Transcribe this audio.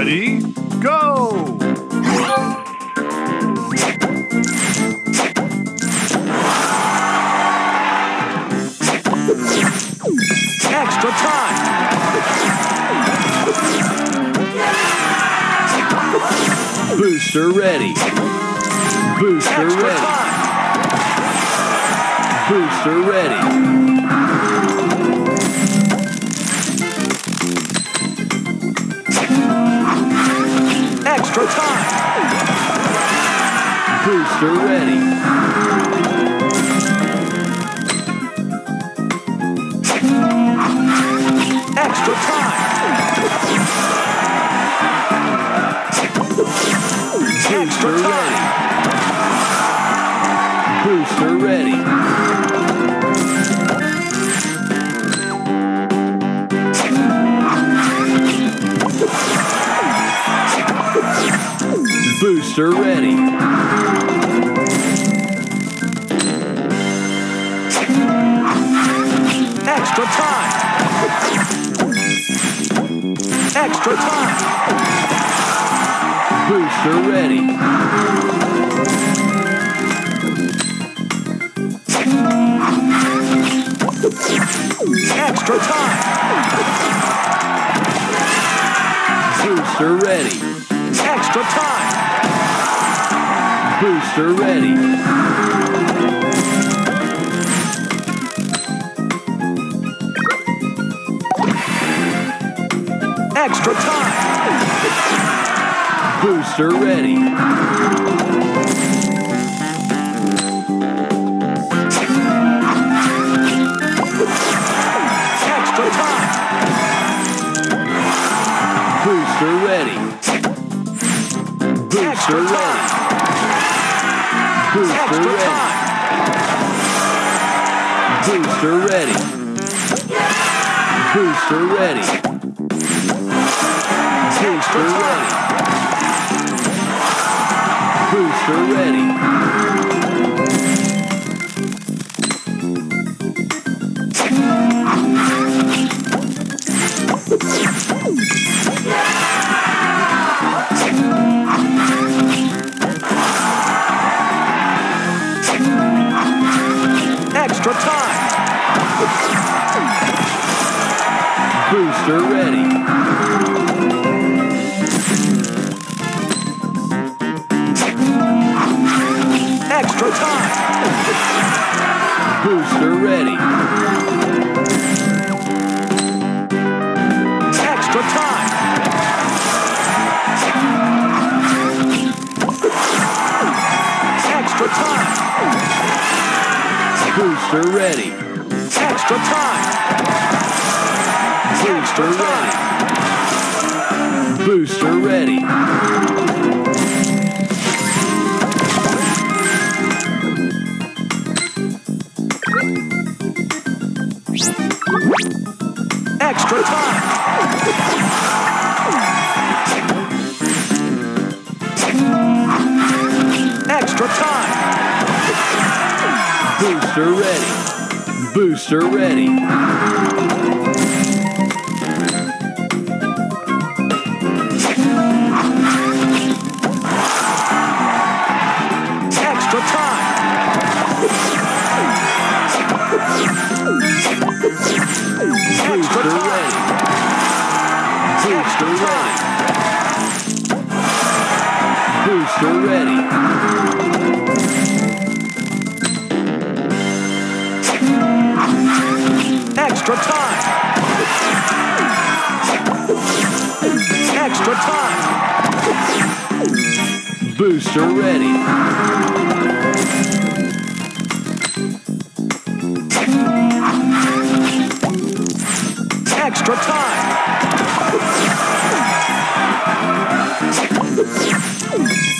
Ready, go! Extra time! Booster ready. Booster Extra ready. time! Booster ready. Extra time! Booster ready. Extra time! Booster ready. Booster ready. Booster ready. Extra time! Extra time! Booster ready. Extra time! Booster ready. Extra time! Booster ready. Extra time! Booster ready. Extra time! Booster ready. Booster Extra ready. time! Booster Extra ready. time! Booster ready. Booster ready. Extra Booster time! ready. Booster ready. Extra time! Booster ready. Extra time! Booster ready. Extra time! Extra time! Booster ready. Extra time! Booster ready. Booster ready. Extra time! Extra time! Booster ready. Booster ready. Extra time! Extra Booster time! ready. Booster ready. Booster ready. Extra time! Extra time! Booster ready. Extra time!